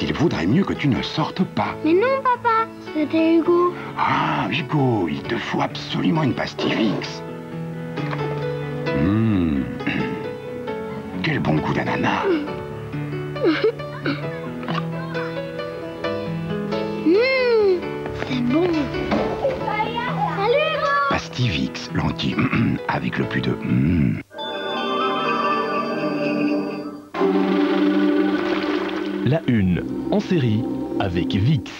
Il vaudrait mieux que tu ne sortes pas. Mais non, papa, c'était Hugo. Ah, Hugo, il te faut absolument une pastille Vicks. Quel bon goût d'ananas. C'est bon. Salut, Hugo. Pastille Vicks, l'anti avec le plus de La Une, en série, avec Vicks.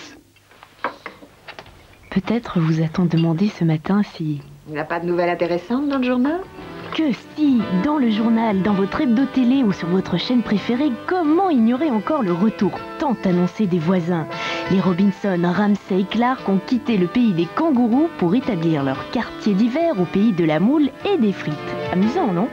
Peut-être vous a-t-on demandé ce matin si... Il n'y a pas de nouvelles intéressantes dans le journal? Que si, dans le journal, dans votre hebdo télé ou sur votre chaîne préférée, comment ignorer encore le retour tant annoncé des voisins? Les Robinson, Ramsay et Clark ont quitté le pays des kangourous pour établir leur quartier d'hiver au pays de la moule et des frites. Amusant, non?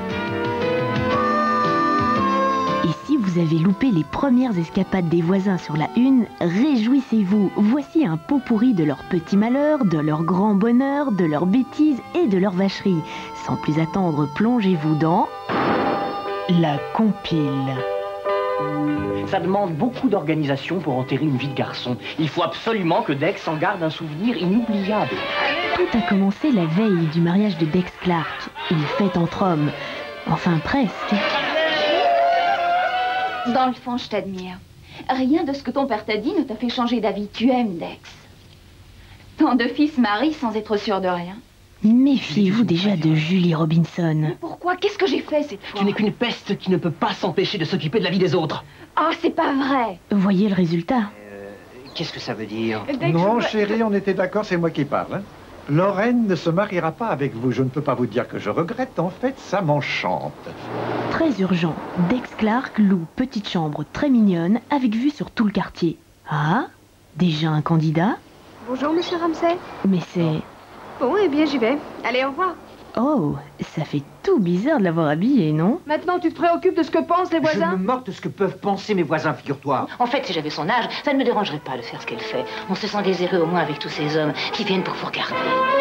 Et si vous avez loupé les premières escapades des voisins sur la Une, réjouissez-vous. Voici un pot pourri de leurs petits malheurs, de leur grand bonheur, de leurs bêtises et de leurs vacheries. Sans plus attendre, plongez-vous dans... la compile. Ça demande beaucoup d'organisation pour enterrer une vie de garçon. Il faut absolument que Dex en garde un souvenir inoubliable. Tout a commencé la veille du mariage de Dex Clark. Une fête entre hommes. Enfin, presque. Dans le fond, je t'admire. Rien de ce que ton père t'a dit ne t'a fait changer d'avis. Tu aimes Dex. Tant de fils marient sans être sûr de rien. Méfiez-vous déjà de Julie Robinson. Mais pourquoi? Qu'est-ce que j'ai fait cette fois? Tu n'es qu'une peste qui ne peut pas s'empêcher de s'occuper de la vie des autres. Oh, c'est pas vrai. Voyez le résultat. Qu'est-ce que ça veut dire? Non, chérie, on était d'accord, c'est moi qui parle. Lorraine ne se mariera pas avec vous. Je ne peux pas vous dire que je regrette. En fait, ça m'enchante. Très urgent. Dex Clark loue petite chambre très mignonne avec vue sur tout le quartier. Ah, déjà un candidat? Bonjour, monsieur Ramsay. Mais c'est... Bon, eh bien, j'y vais. Allez, au revoir. Oh, ça fait tout bizarre de l'avoir habillé, non? Maintenant, tu te préoccupes de ce que pensent les voisins? Je me moque de ce que peuvent penser mes voisins, figure-toi. En fait, si j'avais son âge, ça ne me dérangerait pas de faire ce qu'elle fait. On se sent désiré au moins avec tous ces hommes qui viennent pour vous regarder.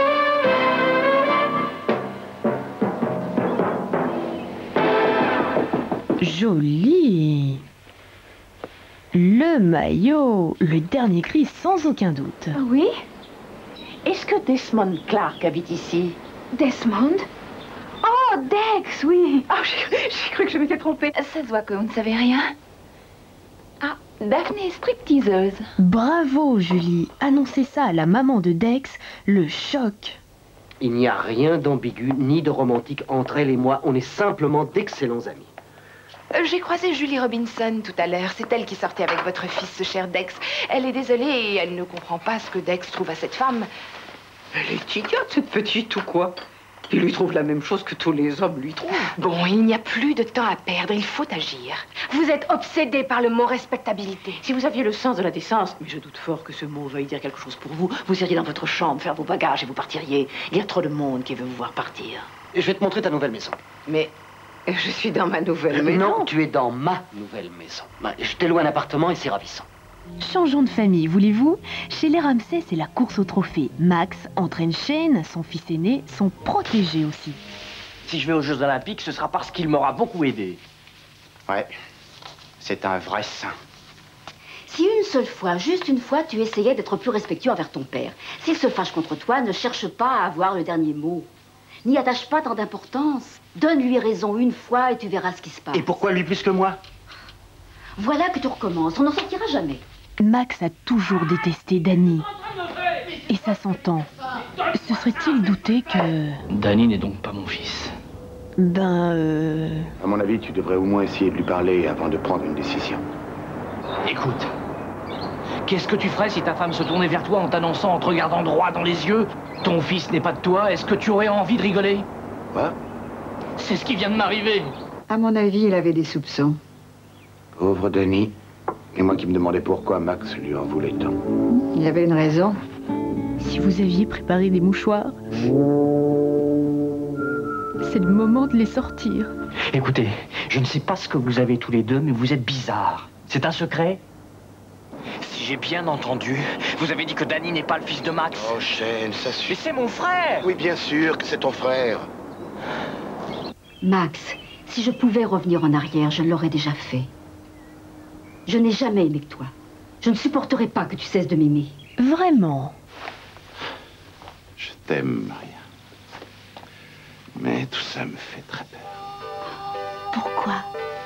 Joli. Le maillot, le dernier cri sans aucun doute. Oui? Est-ce que Desmond Clark habite ici? Desmond? Oh, Dex, oui. Oh, j'ai cru que je m'étais trompée. Ça se voit que vous ne savez rien. Ah, Daphné est stripteaseuse. Bravo, Julie. Annoncez ça à la maman de Dex, le choc. Il n'y a rien d'ambigu ni de romantique entre elle et moi. On est simplement d'excellents amis. J'ai croisé Julie Robinson tout à l'heure. C'est elle qui sortait avec votre fils, ce cher Dex. Elle est désolée et elle ne comprend pas ce que Dex trouve à cette femme. Elle est idiote, cette petite, ou quoi? Il lui trouve la même chose que tous les hommes lui trouvent. Bon, il n'y a plus de temps à perdre. Il faut agir. Vous êtes obsédé par le mot respectabilité. Si vous aviez le sens de la décence, mais je doute fort que ce mot veuille dire quelque chose pour vous, vous iriez dans votre chambre faire vos bagages et vous partiriez. Il y a trop de monde qui veut vous voir partir. Et je vais te montrer ta nouvelle maison. Mais je suis dans ma nouvelle maison. Non, tu es dans ma nouvelle maison. Je t'ai loué un appartement et c'est ravissant. Changeons de famille, voulez-vous? Chez les Ramsay, c'est la course au trophée. Max entraîne Shane, son fils aîné, son protégé aussi. Si je vais aux Jeux Olympiques, ce sera parce qu'il m'aura beaucoup aidé. Ouais, c'est un vrai saint. Si une seule fois, juste une fois, tu essayais d'être plus respectueux envers ton père, s'il se fâche contre toi, ne cherche pas à avoir le dernier mot. N'y attache pas tant d'importance. Donne-lui raison une fois et tu verras ce qui se passe. Et pourquoi lui plus que moi? Voilà que tu recommences, on n'en sortira jamais. Max a toujours détesté Danny. Et ça s'entend. Se serait-il douté que... Danny n'est donc pas mon fils. À mon avis, tu devrais au moins essayer de lui parler avant de prendre une décision. Écoute, qu'est-ce que tu ferais si ta femme se tournait vers toi en t'annonçant, en te regardant droit dans les yeux? Ton fils n'est pas de toi, est-ce que tu aurais envie de rigoler? Quoi? C'est ce qui vient de m'arriver. À mon avis, il avait des soupçons. Pauvre Danny. Et moi qui me demandais pourquoi Max lui en voulait tant. Il y avait une raison. Si vous aviez préparé des mouchoirs, c'est le moment de les sortir. Écoutez, je ne sais pas ce que vous avez tous les deux, mais vous êtes bizarres. C'est un secret? Si j'ai bien entendu, vous avez dit que Danny n'est pas le fils de Max. Oh, Shane, ça Mais suffit. c'est mon frère! Oui, bien sûr que c'est ton frère. Max, si je pouvais revenir en arrière, je l'aurais déjà fait. Je n'ai jamais aimé que toi. Je ne supporterai pas que tu cesses de m'aimer. Vraiment? Je t'aime, Maria. Mais tout ça me fait très peur. Pourquoi?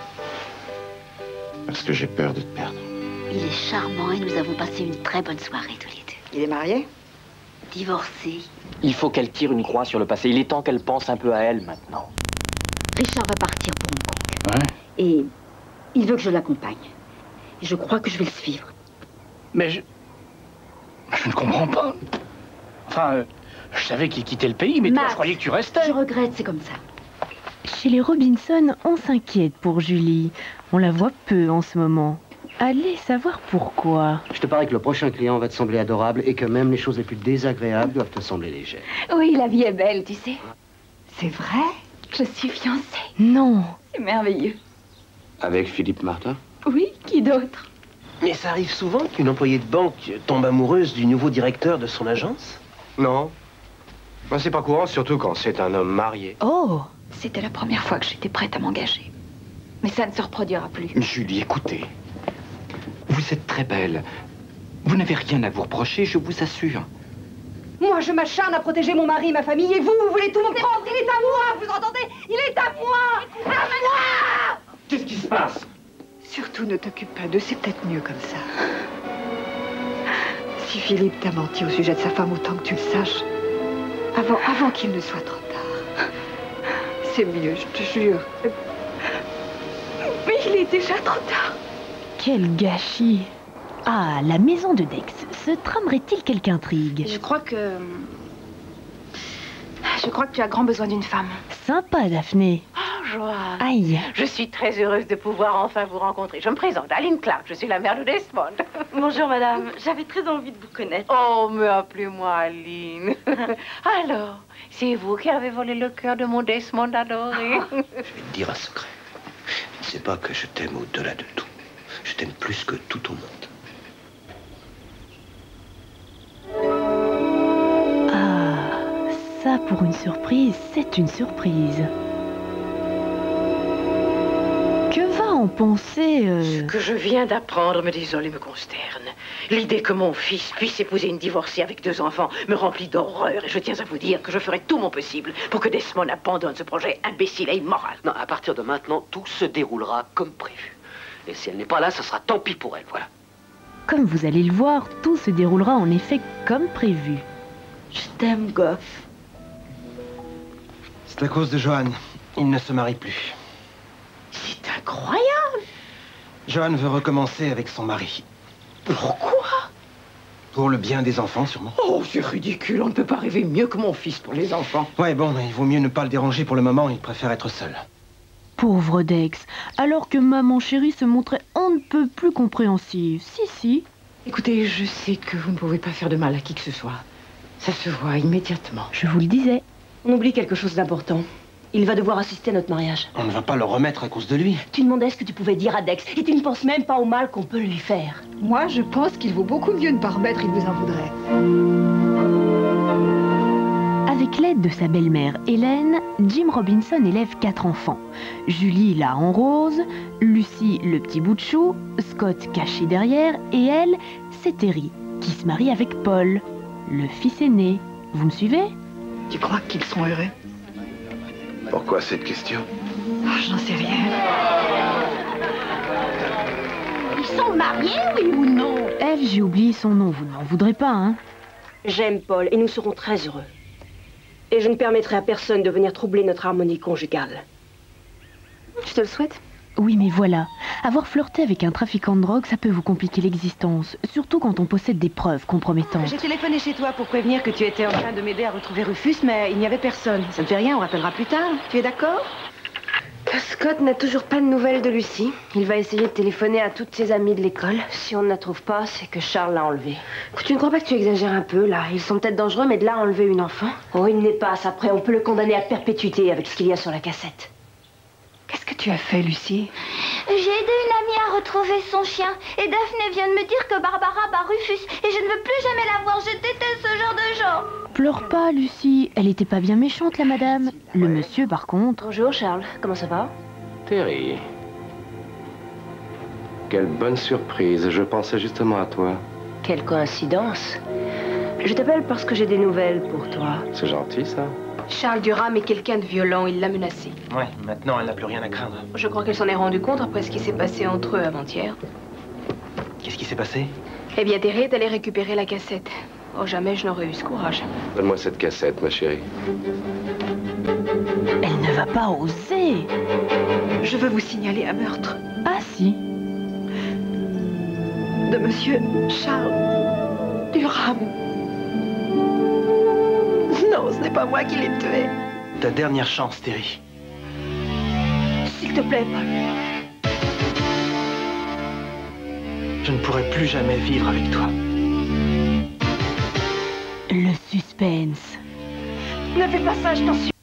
Parce que j'ai peur de te perdre. Il est charmant et nous avons passé une très bonne soirée tous les deux. Il est marié? Divorcé. Il faut qu'elle tire une croix sur le passé. Il est temps qu'elle pense un peu à elle maintenant. Richard va partir pour Hong Kong. Ouais. Et il veut que je l'accompagne. Et je crois que je vais le suivre. Mais je ne comprends pas. Enfin, je savais qu'il quittait le pays, mais toi, Max, je croyais que tu restais. Je regrette, c'est comme ça. Chez les Robinson, on s'inquiète pour Julie. On la voit peu en ce moment. Allez savoir pourquoi. Je te parie que le prochain client va te sembler adorable et que même les choses les plus désagréables doivent te sembler légères. Oui, la vie est belle, tu sais. C'est vrai? Je suis fiancée. Non. C'est merveilleux. Avec Philippe Martin? Oui, qui d'autre? Mais ça arrive souvent qu'une employée de banque tombe amoureuse du nouveau directeur de son agence? Non. Moi, c'est pas courant, surtout quand c'est un homme marié. Oh! C'était la première fois que j'étais prête à m'engager. Mais ça ne se reproduira plus. Julie, écoutez. Vous êtes très belle. Vous n'avez rien à vous reprocher, je vous assure. Moi, je m'acharne à protéger mon mari, ma famille, et vous voulez tout me prendre. Il est à moi, vous entendez? Il est à moi! À moi! Qu'est-ce qui se passe? Surtout, ne t'occupe pas d'eux, c'est peut-être mieux comme ça. Si Philippe t'a menti au sujet de sa femme, autant que tu le saches. Avant qu'il ne soit trop tard. C'est mieux, je te jure. Mais il est déjà trop tard. Quel gâchis! Ah, la maison de Dex. Se tramerait-il quelque intrigue? Je crois que tu as grand besoin d'une femme. Sympa, Daphné. Oh, Joanne. Aïe. Je suis très heureuse de pouvoir enfin vous rencontrer. Je me présente, Aline Clark, je suis la mère de Desmond. Bonjour, madame. J'avais très envie de vous connaître. Oh, mais appelez-moi Aline. Alors, c'est vous qui avez volé le cœur de mon Desmond adoré. Je vais te dire un secret. C'est pas que je t'aime au-delà de tout. Je t'aime plus que tout au monde. Ah, ça pour une surprise, c'est une surprise. Que va en penser Ce que je viens d'apprendre me désole et me consterne. L'idée que mon fils puisse épouser une divorcée avec 2 enfants me remplit d'horreur et je tiens à vous dire que je ferai tout mon possible pour que Desmond abandonne ce projet imbécile et immoral. Non, à partir de maintenant, tout se déroulera comme prévu. Et si elle n'est pas là, ce sera tant pis pour elle, voilà. Comme vous allez le voir, tout se déroulera en effet comme prévu. Je t'aime, Goff. C'est à cause de Johan. Il ne se marie plus. C'est incroyable. Johan veut recommencer avec son mari. Pourquoi? Pour le bien des enfants, sûrement. Oh, c'est ridicule. On ne peut pas rêver mieux que mon fils pour les enfants. Ouais, bon, mais il vaut mieux ne pas le déranger pour le moment. Il préfère être seul. Pauvre Dex, alors que maman chérie se montrait on ne peut plus compréhensive. Si. Écoutez, je sais que vous ne pouvez pas faire de mal à qui que ce soit. Ça se voit immédiatement. Je vous le disais. On oublie quelque chose d'important. Il va devoir assister à notre mariage. On ne va pas le remettre à cause de lui. Tu demandais ce que tu pouvais dire à Dex et tu ne penses même pas au mal qu'on peut lui faire. Moi, je pense qu'il vaut beaucoup mieux ne pas remettre, il vous en voudrait. Avec l'aide de sa belle-mère Hélène, Jim Robinson élève 4 enfants. Julie là en rose, Lucie le petit bout de chou, Scott caché derrière et elle, c'est Terry qui se marie avec Paul, le fils aîné. Vous me suivez? Tu crois qu'ils sont heureux? Pourquoi cette question? Oh, j'en sais rien. Ils sont mariés, oui ou non? Ève, j'ai oublié son nom, vous n'en voudrez pas, hein? J'aime Paul et nous serons très heureux. Et je ne permettrai à personne de venir troubler notre harmonie conjugale. Je te le souhaite. Oui, mais voilà. Avoir flirté avec un trafiquant de drogue, ça peut vous compliquer l'existence. Surtout quand on possède des preuves compromettantes. J'ai téléphoné chez toi pour prévenir que tu étais en train de m'aider à retrouver Rufus, mais il n'y avait personne. Ça ne fait rien, on rappellera plus tard. Tu es d'accord? Scott n'a toujours pas de nouvelles de Lucie. Il va essayer de téléphoner à toutes ses amies de l'école. Si on ne la trouve pas, c'est que Charles l'a enlevée. Tu ne crois pas que tu exagères un peu, là? Ils sont peut-être dangereux, mais de là à enlever une enfant? Oh, il n'est pas. Après, on peut le condamner à perpétuité avec ce qu'il y a sur la cassette. Qu'est-ce que tu as fait, Lucie? J'ai aidé une amie à retrouver son chien. Et Daphné vient de me dire que Barbara bat Rufus. Et je ne veux plus jamais la voir. Je déteste ce genre de gens. Pleure pas, Lucie. Elle était pas bien méchante, la madame. Le monsieur, par contre... Bonjour, Charles. Comment ça va? Terry. Quelle bonne surprise. Je pensais justement à toi. Quelle coïncidence. Je t'appelle parce que j'ai des nouvelles pour toi. C'est gentil, ça. Charles Durham est quelqu'un de violent, il l'a menacée. Ouais, maintenant elle n'a plus rien à craindre. Je crois qu'elle s'en est rendue compte après ce qui s'est passé entre eux avant-hier. Qu'est-ce qui s'est passé? Eh bien, Terry est allée récupérer la cassette. Oh, jamais je n'aurais eu ce courage. Donne-moi cette cassette, ma chérie. Elle ne va pas oser. Je veux vous signaler un meurtre. Ah si. De monsieur Charles Durham. Non, ce n'est pas moi qui l'ai tué. Ta dernière chance, Terry. S'il te plaît, Paul. Je ne pourrai plus jamais vivre avec toi. Le suspense. Ne fais pas ça, je t'en supplie.